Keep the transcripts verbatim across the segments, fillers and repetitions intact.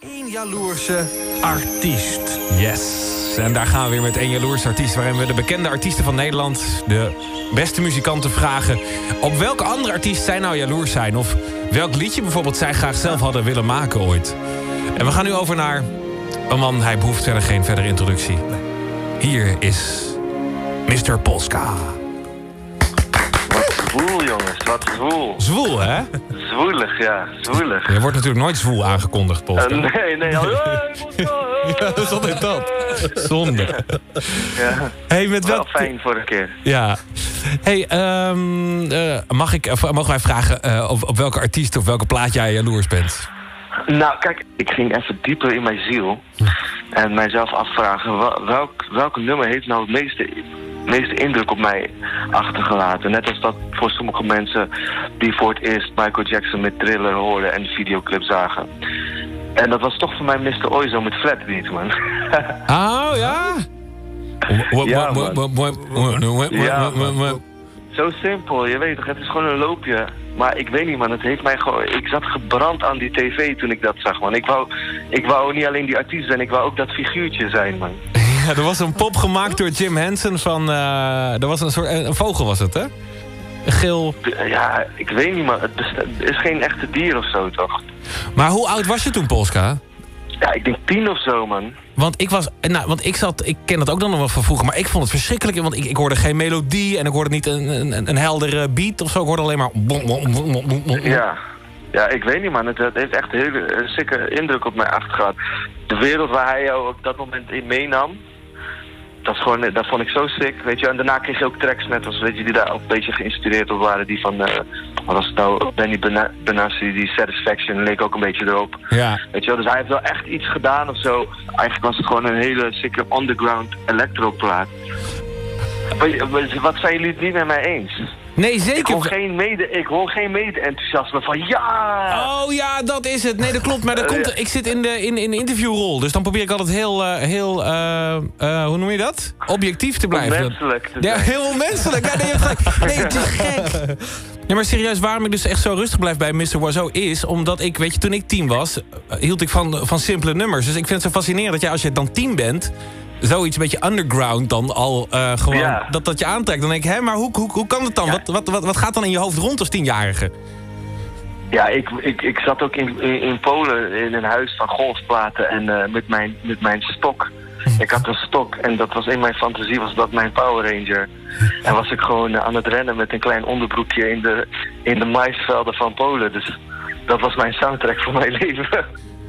Eén jaloerse artiest. Yes. En daar gaan we weer met één jaloerse artiest, waarin we de bekende artiesten van Nederland, de beste muzikanten, vragen op welke andere artiest zij nou jaloers zijn. Of welk liedje bijvoorbeeld zij graag zelf hadden willen maken ooit. En we gaan nu over naar een man, hij behoeft verder geen verdere introductie. Hier is mister Polska. Zwoel, jongens, wat zwoel. Zwoel, hè? Zwoelig, ja, zwoelig. Je wordt natuurlijk nooit zwoel aangekondigd, Polska. Uh, nee, nee. Al... Ja, dat is altijd dat. Zonde. Ja, hey, met wel welk... fijn voor een keer. Ja. Hey, um, uh, mag ik, of mogen wij vragen uh, op, op welke artiest of welke plaat jij jaloers bent? Nou, kijk, ik ging even dieper in mijn ziel. En mijzelf afvragen, welk, welk nummer heeft nou het meeste... meeste indruk op mij achtergelaten. Net als dat voor sommige mensen die voor het eerst Michael Jackson met Thriller hoorden en de videoclip zagen. En dat was toch voor mij mister Oizo met Flatbeat, man. Oh, ja? Ja, man. Ja, man. Zo simpel, je weet toch, het is gewoon een loopje. Maar ik weet niet, man, het heeft mij gewoon... Ik zat gebrand aan die tv toen ik dat zag, man. Ik wou, ik wou niet alleen die artiest zijn, ik wou ook dat figuurtje zijn, man. Ja, er was een pop gemaakt door Jim Henson van... Uh, er was een soort... Een vogel was het, hè? Een geel... Ja, ik weet niet, man. Het is geen echte dier of zo, toch? Maar hoe oud was je toen, Polska? Ja, ik denk tien of zo, man. Want ik was... Nou, want ik zat... Ik ken dat ook dan nog wel van vroeger, maar ik vond het verschrikkelijk. Want ik, ik hoorde geen melodie en ik hoorde niet een, een, een heldere beat of zo. Ik hoorde alleen maar... Ja. Ja, ik weet niet, man. Het, het heeft echt een hele sikke indruk op mij achtergehad. De wereld waar hij jou op dat moment in meenam, dat, is gewoon, dat vond ik zo sick, weet je. En daarna kreeg je ook tracks net als, weet je, die daar ook een beetje geïnspireerd op waren. Die van, uh, wat was het nou, Benny Benassi, die Satisfaction, leek ook een beetje erop. Ja. Weet je wel, dus hij heeft wel echt iets gedaan of zo. Eigenlijk was het gewoon een hele sikke underground electroplaat. Wat zijn jullie het niet met mij eens? Nee, zeker. Ik hoor geen mede, ik hoor geen mede-enthousiasme van ja! Oh ja, dat is het. Nee, dat klopt. Maar dat komt, ik zit in de, in, in de interviewrol. Dus dan probeer ik altijd heel, uh, heel uh, uh, hoe noem je dat? Objectief te blijven. Menselijk te ja, heel menselijk. Ja, nee, je hebt gelijk. Nee, het is gek. Nee, maar serieus, waarom ik dus echt zo rustig blijf bij mister Oizo is... omdat ik, weet je, toen ik tien was, hield ik van, van simpele nummers. Dus ik vind het zo fascinerend dat jij, als je dan tien bent... zoiets een beetje underground dan al uh, gewoon, ja. dat dat je aantrekt. Dan denk ik, hé, maar hoe, hoe, hoe kan het dan? Ja. Wat, wat, wat, wat gaat dan in je hoofd rond als tienjarige? Ja, ik, ik, ik zat ook in, in, in Polen in een huis van golfplaten en uh, met, mijn, met mijn stok. Ik had een stok en dat was in mijn fantasie was dat mijn Power Ranger. En was ik gewoon uh, aan het rennen met een klein onderbroekje in de, in de maisvelden van Polen. Dus dat was mijn soundtrack voor mijn leven.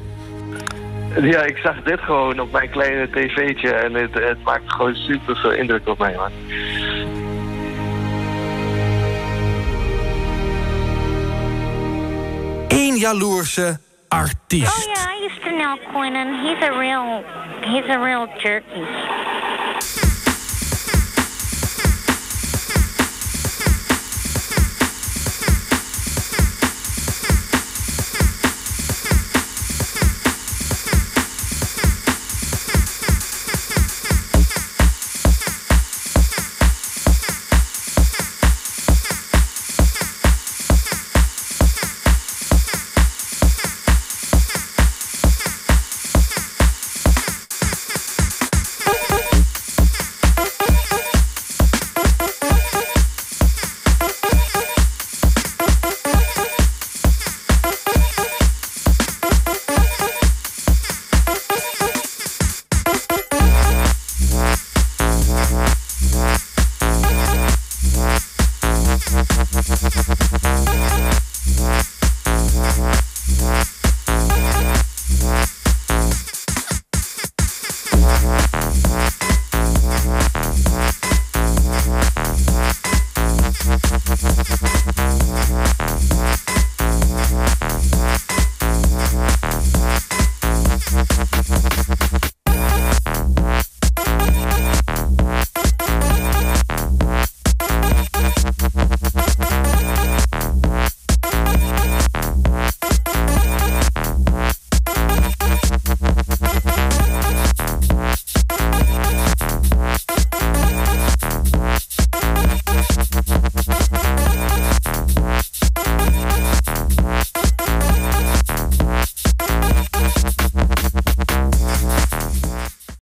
Ja, ik zag dit gewoon op mijn kleine tv'tje en het, het maakte gewoon super veel indruk op mij, man. Eén jaloerse artiest. Oh yeah, I used to know Quentin. He's a real, he's a real jerky.